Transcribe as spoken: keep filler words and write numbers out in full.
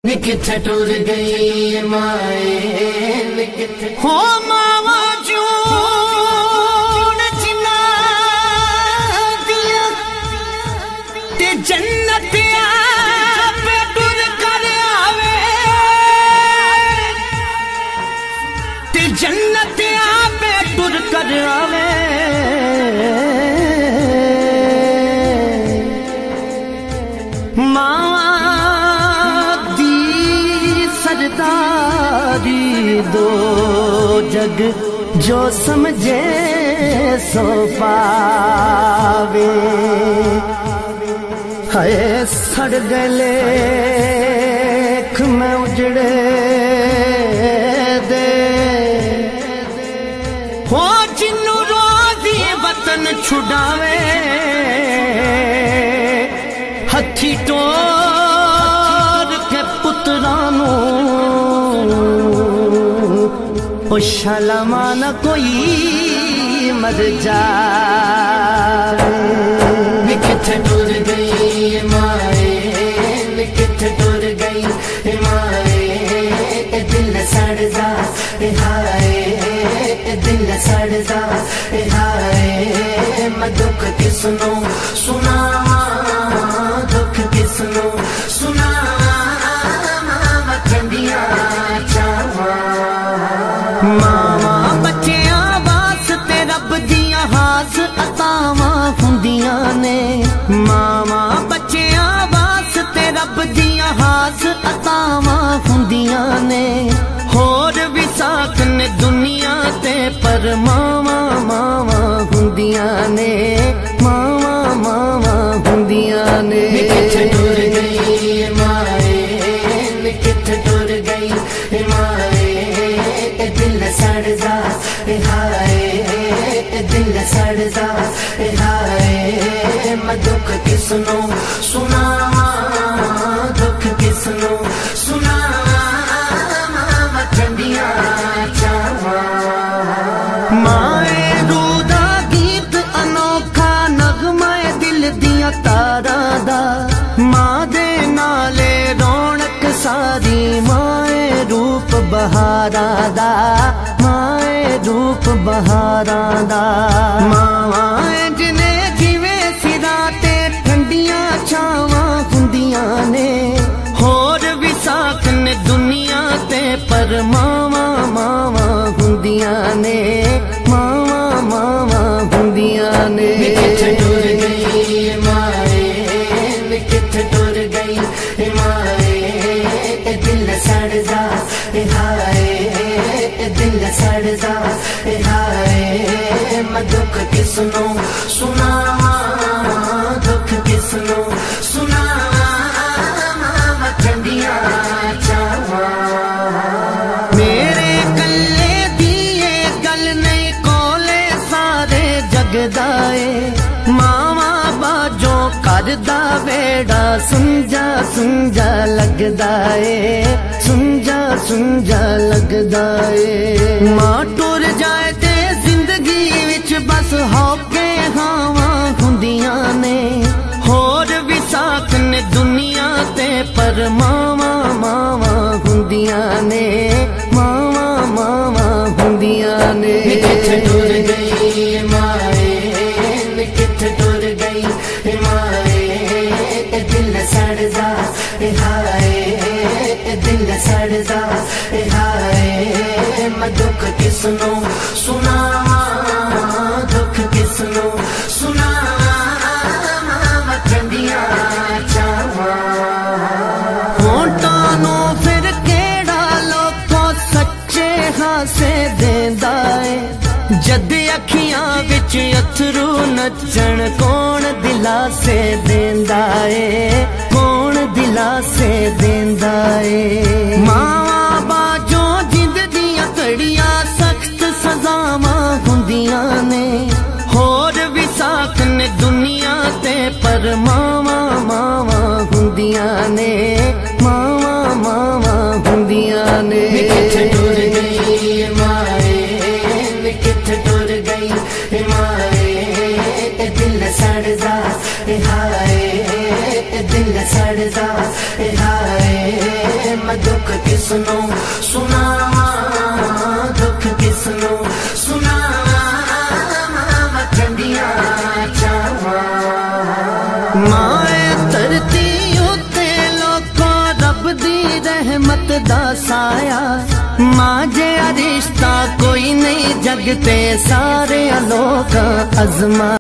किथे टुर गई माए हो मावा जून चिना दिया ते जन्नत पे टुर कर आवे ते जन्नत पे टुर कर आवे सरदारी दो जग जो समझे सो पावे है सड़ गले में उजड़े दे हो जिन्नू रोजी वतन छुड़ावे हथी टोर के पुत्रानू ओ शलमा न कोई मर जावे किथे टुर गई माए किथे टुर गई माए दिल सड़ जा हाय दिल सड़ जा हाय मैं दुख किसनो सुना दुख किसनो सुना मावा बच्चिया वास्ते रब दिया हास अतावा हुंदिया ने मावा बच्चिया वास्ते रब दिया हास अतावा हुंदिया ने होर विसाख ने दुनिया ते पर मावा मावा हुंदिया ने मावा मावा हुंदिया ने किथे टुर गई माए किथे टुर गई माए दिल सड़ जा हाय दिल सड़ जा हाय मैं दुख किसनो सुना दुख किसनो सुना ठंडिया चावा माए रूदा गीत अनोखा नगमाए दिल दिया तारा दा माँ दे नाले रौनक सारी माए रूप बहारा दा माए रूप बहारा दा माए जिने जिवे सिरा ते ठंडिया छावां हुंदियां ने होर विसाख ने दुनिया ते पर मावा मावा हुंदियां ने मावा मावा हुंदियां ने किथे टुर गई माए किथे टुर गई माए दिल सड़ जा हाय दिल सड़ जा हाय मैं दुख किसनो सुना दुख किसनो सुना ठंडिया चावा मेरे कल्ले दिए गल नहीं कोले सारे जगदाए मावा बाजो करदा बेड़ा सुंजा सुंजा लगदा ए सुंजा सुंजा लगदा ए मां टुर जाए ते जिंदगी विच बस होके हावां हुंदियां ने होर विसाख ने दुनिया ते पर मावा मावा हुंदियां ने मावा मावा हुंदियां ने किथे टुर गई माए किथे टुर गई माए दिल सड़ जा हाय दिल सड़ जा हाय मैं दुख किसनो सुना दुख किसनो सुना ठंडिया चावा होंठा नो फिर केड़ा लोको सच्चे हासे देंदा है जद अखियां विच अथरू नचण कौन दिलासे देंदा ए कौन दिलासे देंदा ए मावा बाजो जिंद दियां कड़ियां सख्त सजावां हुंदियां ने होर विसाख ने दुनिया ते पर मावा मावा हुंदियां ने मावा मावा हुंदियां ने किथे टुर गई माए किथे टुर गई माए दिल सड़ जा हाय दिल सड़ जा हाय किसनो सुनावा, दुख किसनो सुनावा, वखंडिया चावा। माए धरती उत्ते लोकों रब दी रहमत दा साया, मां जिहा रिश्ता कोई नहीं जगते सारे लोग अजमा।